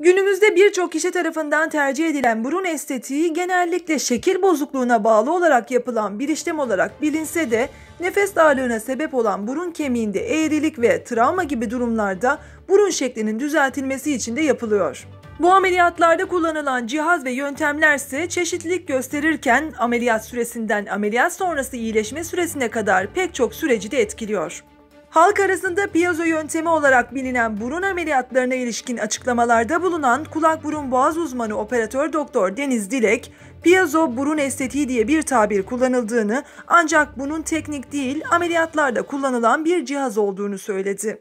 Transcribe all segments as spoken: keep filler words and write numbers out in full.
Günümüzde birçok kişi tarafından tercih edilen burun estetiği genellikle şekil bozukluğuna bağlı olarak yapılan bir işlem olarak bilinse de nefes darlığına sebep olan burun kemiğinde eğrilik ve travma gibi durumlarda burun şeklinin düzeltilmesi için de yapılıyor. Bu ameliyatlarda kullanılan cihaz ve yöntemler ise çeşitlilik gösterirken ameliyat süresinden ameliyat sonrası iyileşme süresine kadar pek çok süreci de etkiliyor. Halk arasında piezo yöntemi olarak bilinen burun ameliyatlarına ilişkin açıklamalarda bulunan kulak burun boğaz uzmanı operatör doktor Deniz Dilek, piezo burun estetiği diye bir tabir kullanıldığını ancak bunun teknik değil ameliyatlarda kullanılan bir cihaz olduğunu söyledi.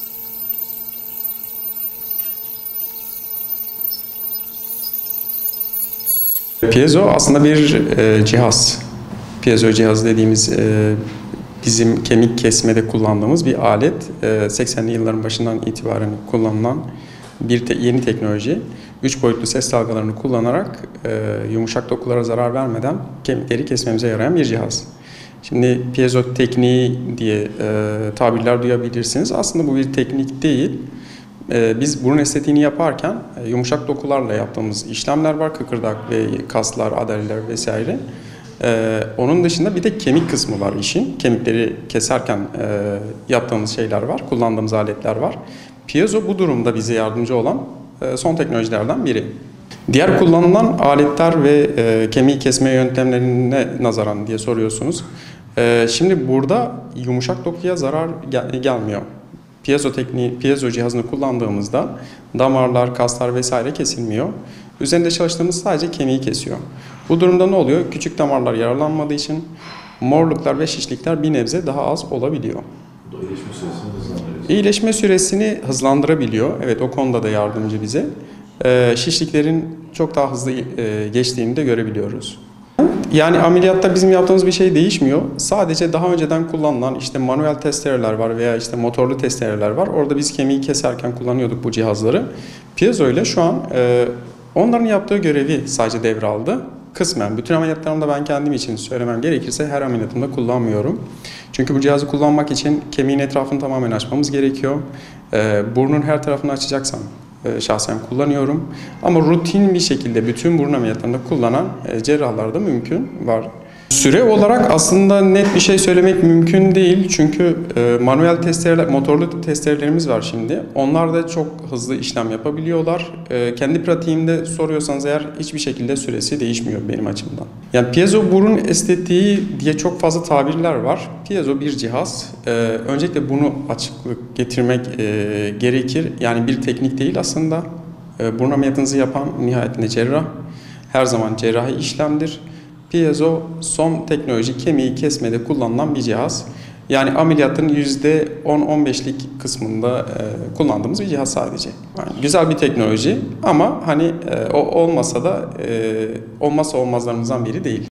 Piezo aslında bir e, cihaz. Piezo cihaz dediğimiz e, bizim kemik kesmede kullandığımız bir alet. E, seksenli yılların başından itibaren kullanılan bir te yeni teknoloji. Üç boyutlu ses dalgalarını kullanarak e, yumuşak dokulara zarar vermeden kemikleri kesmemize yarayan bir cihaz. Şimdi piezo tekniği diye e, tabirler duyabilirsiniz. Aslında bu bir teknik değil. Biz burun estetiğini yaparken yumuşak dokularla yaptığımız işlemler var. Kıkırdak ve kaslar, adaleler vesaire. Onun dışında bir de kemik kısmı var işin. Kemikleri keserken yaptığımız şeyler var, kullandığımız aletler var. Piezo bu durumda bize yardımcı olan son teknolojilerden biri. Diğer kullanılan aletler ve kemiği kesme yöntemlerine nazaran diye soruyorsunuz. Şimdi burada yumuşak dokuya zarar gel gelmiyor. Piezo tekniği, piezo cihazını kullandığımızda damarlar, kaslar vesaire kesilmiyor. Üzerinde çalıştığımız sadece kemiği kesiyor. Bu durumda ne oluyor? Küçük damarlar yaralanmadığı için morluklar ve şişlikler bir nebze daha az olabiliyor. İyileşme süresini hızlandırıyor. İyileşme süresini hızlandırabiliyor. Evet, o konuda da yardımcı bize. Ee, şişliklerin çok daha hızlı e, geçtiğini de görebiliyoruz. Yani ameliyatta bizim yaptığımız bir şey değişmiyor. Sadece daha önceden kullanılan işte manuel testereler var veya işte motorlu testereler var. Orada biz kemiği keserken kullanıyorduk bu cihazları. Piezo ile şu an e, onların yaptığı görevi sadece devraldı. Kısmen. Bütün ameliyatlarımda ben kendim için söylemem gerekirse her ameliyatımda kullanmıyorum. Çünkü bu cihazı kullanmak için kemiğin etrafını tamamen açmamız gerekiyor. E, burnun her tarafını açacaksam şahsen kullanıyorum. Ama rutin bir şekilde bütün burun ameliyatlarında kullanan cerrahlar da mümkün var. Süre olarak aslında net bir şey söylemek mümkün değil. Çünkü manuel testereler, motorlu testerelerimiz var şimdi. Onlar da çok hızlı işlem yapabiliyorlar. Kendi pratiğimde soruyorsanız eğer hiçbir şekilde süresi değişmiyor benim açımdan. Yani piezo burun estetiği diye çok fazla tabirler var. Piezo bir cihaz. Öncelikle bunu açıklık getirmek gerekir. Yani bir teknik değil aslında. Burun ameliyatınızı yapan nihayetinde cerrah. Her zaman cerrahi işlemdir. Piezo son teknoloji kemiği kesmede kullanılan bir cihaz. Yani ameliyatın yüzde on on beşlik kısmında e, kullandığımız bir cihaz sadece. Yani güzel bir teknoloji ama hani e, o olmasa da e, olmazsa olmazlarımızdan biri değil.